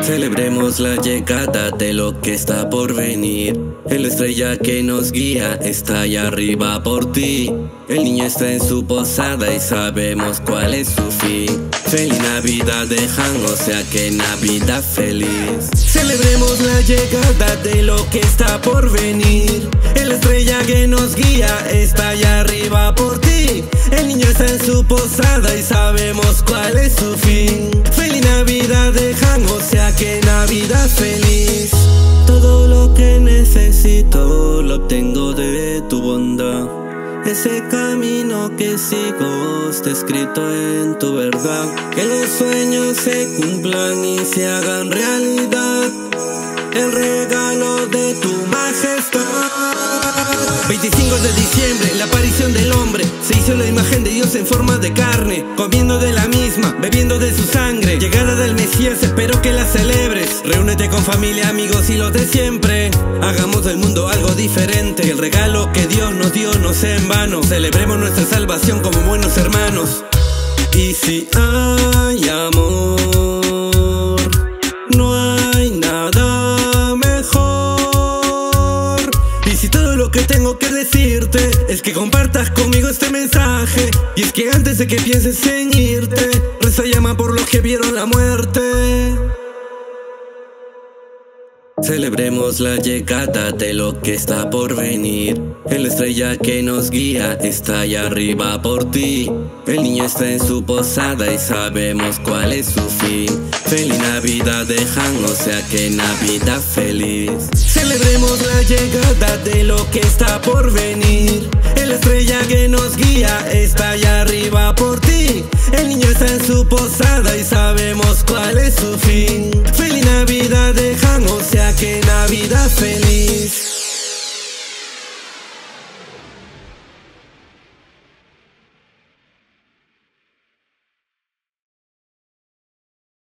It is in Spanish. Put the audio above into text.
Celebremos la llegada de lo que está por venir. La estrella que nos guía está allá arriba por ti. El niño está en su posada y sabemos cuál es su fin. Feliz Navidad de Han, o sea que Navidad feliz. Celebremos la llegada de lo que está por venir. La estrella que nos guía está allá arriba por ti. El niño está en su posada y sabemos cuál es su fin. Feliz Navidad de Han, o sea que Navidad feliz. Todo lo que necesito lo obtengo de tu bondad. Ese camino que sigo está escrito en tu verdad. Que los sueños se cumplan y se hagan realidad. El regalo de tu majestad. 25 de diciembre, la aparición del hombre. Se hizo la imagen de Dios en forma de carne, comiendo de la misma, bebiendo de su sangre. Llegada del Mesías, espero que la celebres. Reúnete con familia, amigos y los de siempre. Hagamos del mundo algo diferente. El regalo que Dios nos dio no sea en vano. Celebremos nuestra salvación como buenos hermanos. Y si hay amor, no hay nada mejor. Y si todo lo que tengo que decirte es que compartas conmigo este mensaje, y es que antes de que pienses en irte, reza y llama por los que vieron la muerte. Celebremos la llegada de lo que está por venir. La estrella que nos guía está allá arriba por ti. El niño está en su posada y sabemos cuál es su fin. Feliz Navidad de Han, o sea que Navidad feliz. Celebremos la llegada de lo que está por venir. La estrella que nos guía está allá arriba por ti. El niño está en su posada y sabemos cuál es su fin. Feliz Navidad de Han, o sea que Navidad feliz.